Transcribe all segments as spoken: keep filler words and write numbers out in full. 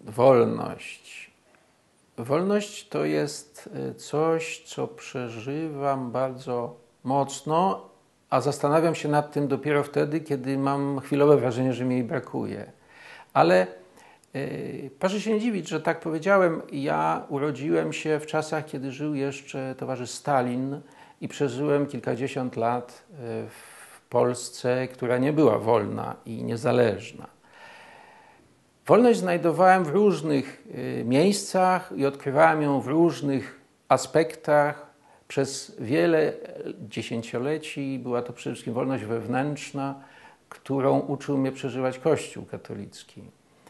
Wolność. Wolność to jest coś, co przeżywam bardzo mocno, a zastanawiam się nad tym dopiero wtedy, kiedy mam chwilowe wrażenie, że mi jej brakuje. Ale yy, proszę się nie dziwić, że tak powiedziałem. Ja urodziłem się w czasach, kiedy żył jeszcze towarzysz Stalin i przeżyłem kilkadziesiąt lat w Polsce, która nie była wolna i niezależna. Wolność znajdowałem w różnych y, miejscach i odkrywałem ją w różnych aspektach przez wiele dziesięcioleci. Była to przede wszystkim wolność wewnętrzna, którą uczył mnie przeżywać Kościół katolicki.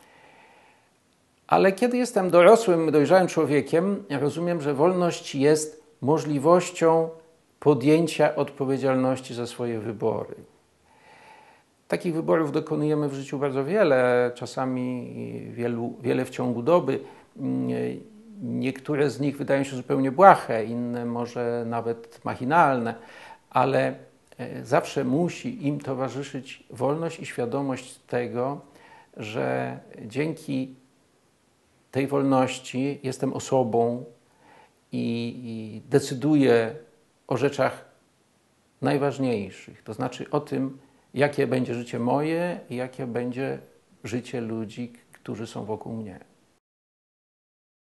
Ale kiedy jestem dorosłym, dojrzałym człowiekiem, rozumiem, że wolność jest możliwością podjęcia odpowiedzialności za swoje wybory. Takich wyborów dokonujemy w życiu bardzo wiele, czasami wielu, wiele w ciągu doby. Niektóre z nich wydają się zupełnie błahe, inne może nawet machinalne, ale zawsze musi im towarzyszyć wolność i świadomość tego, że dzięki tej wolności jestem osobą i, i decyduję o rzeczach najważniejszych, to znaczy o tym, jakie będzie życie moje i jakie będzie życie ludzi, którzy są wokół mnie.